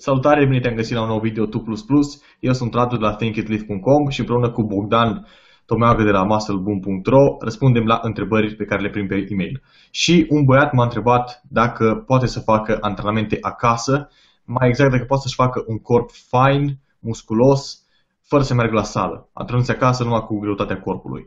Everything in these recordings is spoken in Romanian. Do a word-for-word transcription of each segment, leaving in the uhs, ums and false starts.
Salutare, bine te-am găsit la un nou video tu plus plus. Eu sunt Radu de la think it live punct com și împreună cu Bogdan Tomeagă de la muscle boom punct ro răspundem la întrebări pe care le primim pe e-mail. Și un băiat m-a întrebat dacă poate să facă antrenamente acasă, mai exact dacă poate să-și facă un corp fain, musculos, fără să meargă la sală. Antrenându-se acasă numai cu greutatea corpului.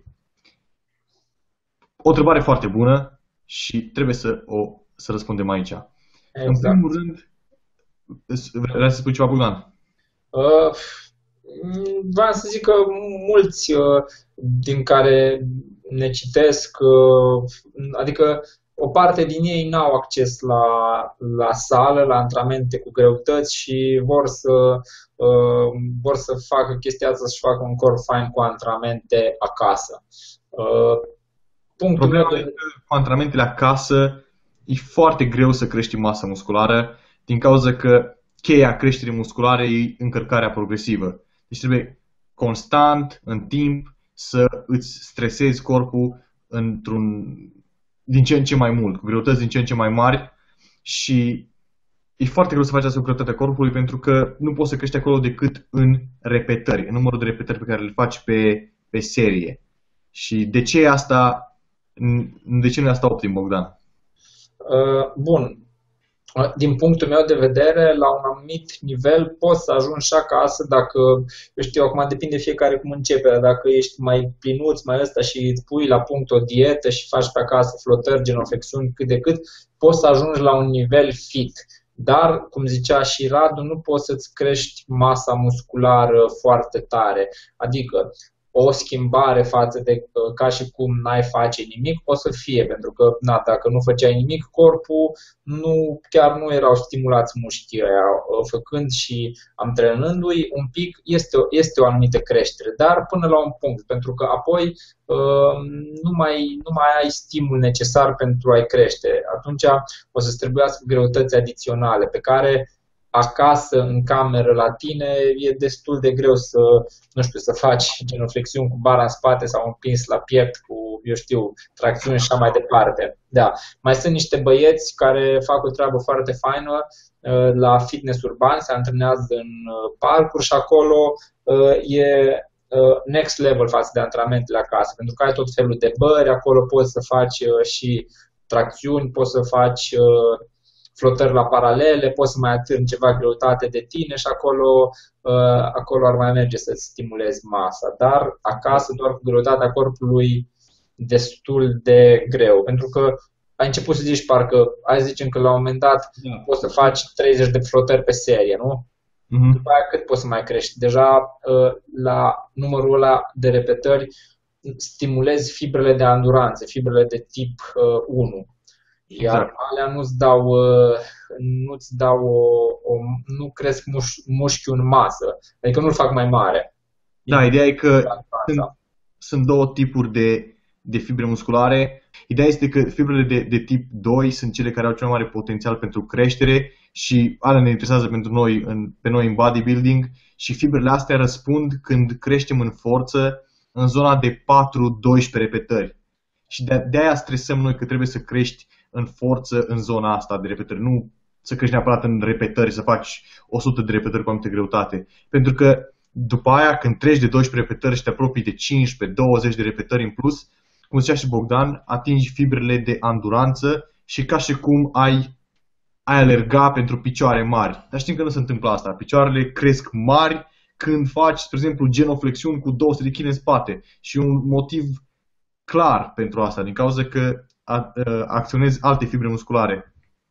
O întrebare foarte bună și trebuie să o să răspundem aici. Exact. În primul rând, vreau să spui ceva, Bogdan? Uh, vreau să zic că mulți uh, din care ne citesc, uh, adică o parte din ei n-au acces la, la sală, la antrenamente cu greutăți și vor să, uh, vor să facă chestia asta, să-și facă un corp fain cu antrenamente acasă. Uh, punctul Problema meu e că cu antrenamentele acasă e foarte greu să crești masă musculară, din cauza că cheia creșterii musculare e încărcarea progresivă. Deci trebuie constant, în timp, să îți stresezi corpul într-un, din ce în ce mai mult, cu greutăți din ce în ce mai mari și e foarte greu să faci asta cu greutatea corpului pentru că nu poți să crești acolo decât în repetări, în numărul de repetări pe care le faci pe, pe serie. Și de ce e asta, de ce nu e asta optim, Bogdan? Uh, bun. Din punctul meu de vedere, la un anumit nivel poți să ajungi și acasă dacă, eu știu, acum depinde fiecare cum începe, dacă ești mai plinuț, mai ăsta și îți pui la punct o dietă și faci pe acasă flotări, genoflexiuni, cât de cât, poți să ajungi la un nivel fit. Dar, cum zicea și Radu, nu poți să-ți crești masa musculară foarte tare, adică o schimbare față de ca și cum n-ai face nimic, o să fie, pentru că na, dacă nu făceai nimic, corpul nu, chiar nu erau stimulați mușchii ăia. Făcând și antrenându-i un pic, este o, este o anumită creștere, dar până la un punct, pentru că apoi nu mai, nu mai ai stimul necesar pentru a-i crește. Atunci o să-ți trebuiască greutăți adiționale pe care acasă, în cameră, la tine, e destul de greu să, nu știu, să faci genoflexiuni cu bara în spate sau împins la piept cu, eu știu, tracțiuni și așa mai departe. Da. Mai sunt niște băieți care fac o treabă foarte faină la fitness urban, se antrenează în parcuri și acolo e next level față de antrenamentele acasă, pentru că ai tot felul de bări, acolo poți să faci și tracțiuni, poți să faci flotări la paralele, poți să mai atârni ceva greutate de tine și acolo, uh, acolo ar mai merge să-ți stimulezi masa. Dar acasă, doar cu greutatea corpului, destul de greu. Pentru că ai început să zici, parcă, hai să zicem că la un moment dat da. poți să faci treizeci de flotări pe serie, nu? Uh-huh. După aia cât poți să mai crești? Deja uh, la numărul ăla de repetări stimulezi fibrele de anduranță, fibrele de tip uh, unu. Iar Exact. alea nu-ți dau, nu-ți dau o, o, nu cresc muș, mușchiul în masă, adică nu-l fac mai mare. Da, ideea e că sunt, sunt două tipuri de, de fibre musculare. Ideea este că fibrele de, de tip doi sunt cele care au cel mai mare potențial pentru creștere și alea ne interesează pentru noi, în, pe noi în bodybuilding și fibrele astea răspund când creștem în forță în zona de patru doisprezece repetări. Și de, de aia stresăm noi că trebuie să crești în forță în zona asta de repetări, nu să crești neapărat în repetări, să faci o sută de repetări cu anumită greutate. Pentru că după aia, când treci de doisprezece repetări și te apropii de cincisprezece douăzeci de repetări în plus, cum zicea și Bogdan, atingi fibrele de anduranță și ca și cum ai, ai alerga pentru picioare mari. Dar știm că nu se întâmplă asta. Picioarele cresc mari când faci, spre exemplu, genoflexiuni cu două sute de kilograme în spate. Și un motiv clar pentru asta, din cauza că acționezi alte fibre musculare.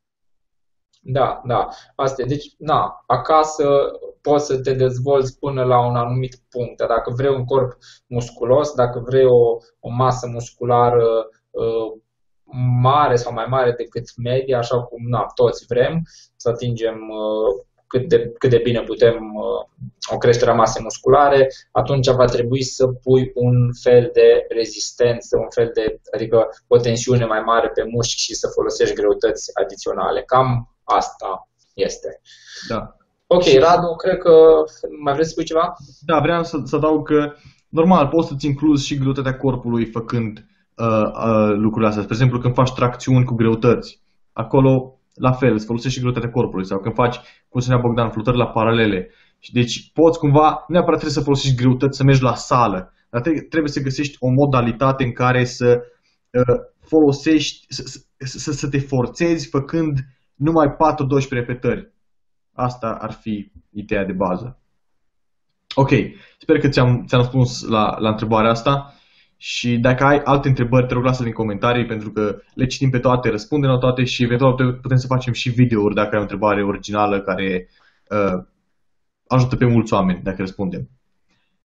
Da, da. Asta e. Deci, na, acasă poți să te dezvolți până la un anumit punct. Dacă vrei un corp musculos, dacă vrei o, o masă musculară uh, mare sau mai mare decât media, așa cum na, toți vrem, să atingem uh, cât de, cât de bine putem uh, o creștere a masei musculare, atunci va trebui să pui un fel de rezistență, un fel de, adică o tensiune mai mare pe mușchi și să folosești greutăți adiționale. Cam asta este. Da. Ok, și... Radu, cred că mai vrei să spui ceva? Da, vreau să, să adaug că, normal, poți să-ți incluzi și greutatea corpului făcând uh, uh, lucrurile astea. Spre exemplu, când faci tracțiuni cu greutăți, acolo la fel, îți folosești greutatea corpului. Sau când faci, cum spunea Bogdan, flotări la paralele. Deci poți cumva, nu neapărat trebuie să folosești greutăți, să mergi la sală, dar trebuie să găsești o modalitate în care să uh, folosești, să, să, să te forțezi făcând numai patru doisprezece repetări. Asta ar fi ideea de bază. Ok, sper că ți-am, ți-am răspuns la, la întrebarea asta și dacă ai alte întrebări, te rog lasă-le în comentarii pentru că le citim pe toate, răspundem la toate și eventual putem să facem și videouri dacă ai o întrebare originală care uh, ajută pe mulți oameni dacă răspundem.